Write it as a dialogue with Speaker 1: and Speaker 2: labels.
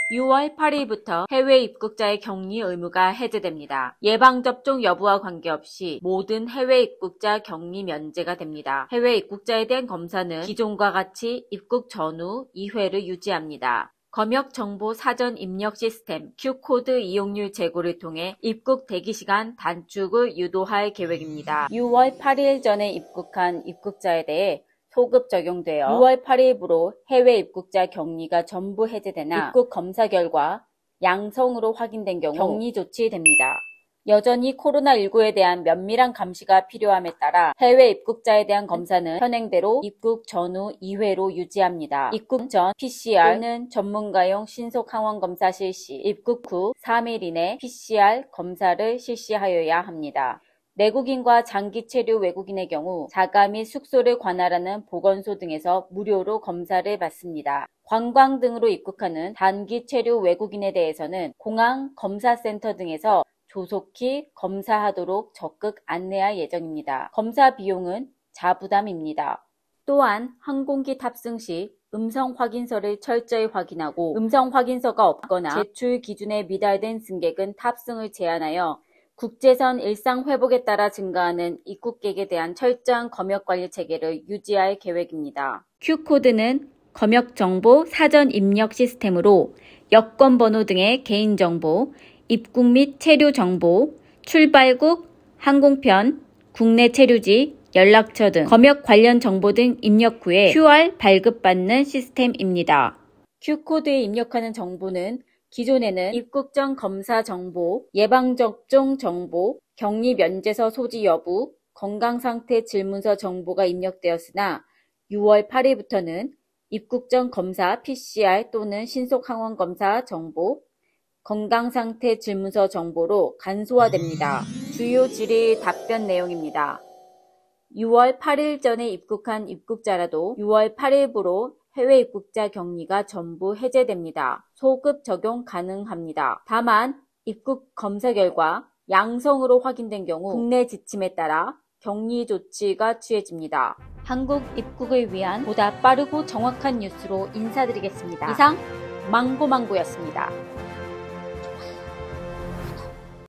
Speaker 1: 6월 8일부터 해외 입국자의 격리 의무가 해제됩니다. 예방접종 여부와 관계없이 모든 해외 입국자 격리 면제가 됩니다. 해외 입국자에 대한 검사는 기존과 같이 입국 전후 2회를 유지합니다. 검역정보 사전 입력 시스템 Q코드 이용률 제고를 통해 입국 대기시간 단축을 유도할 계획입니다. 6월 8일 전에 입국한 입국자에 대해 소급 적용되어 6월 8일부로 해외 입국자 격리가 전부 해제되나 입국 검사 결과 양성으로 확인된 경우 격리 조치됩니다. 여전히 코로나19에 대한 면밀한 감시가 필요함에 따라 해외 입국자에 대한 검사는 현행대로 입국 전후 2회로 유지합니다. 입국 전 PCR 또는 전문가용 신속 항원 검사 실시, 입국 후 3일 이내 PCR 검사를 실시하여야 합니다. 내국인과 장기 체류 외국인의 경우 자가 및 숙소를 관할하는 보건소 등에서 무료로 검사를 받습니다. 관광 등으로 입국하는 단기 체류 외국인에 대해서는 공항 검사센터 등에서 조속히 검사하도록 적극 안내할 예정입니다. 검사 비용은 자부담입니다. 또한 항공기 탑승 시 음성 확인서를 철저히 확인하고 음성 확인서가 없거나 제출 기준에 미달된 승객은 탑승을 제한하여 국제선 일상 회복에 따라 증가하는 입국객에 대한 철저한 검역관리 체계를 유지할 계획입니다. Q코드는 검역정보 사전 입력 시스템으로 여권번호 등의 개인정보, 입국 및 체류 정보, 출발국, 항공편, 국내 체류지, 연락처 등 검역 관련 정보 등 입력 후에 QR 발급받는 시스템입니다. Q코드에 입력하는 정보는 기존에는 입국 전 검사 정보, 예방접종 정보, 격리 면제서 소지 여부, 건강상태 질문서 정보가 입력되었으나 6월 8일부터는 입국 전 검사 PCR 또는 신속항원 검사 정보, 건강상태 질문서 정보로 간소화됩니다. 주요 질의 답변 내용입니다. 6월 8일 전에 입국한 입국자라도 6월 8일부로 해외 입국자 격리가 전부 해제됩니다. 소급 적용 가능합니다. 다만 입국 검사 결과 양성으로 확인된 경우 국내 지침에 따라 격리 조치가 취해집니다. 한국 입국을 위한 보다 빠르고 정확한 뉴스로 인사드리겠습니다. 이상 망고망고였습니다.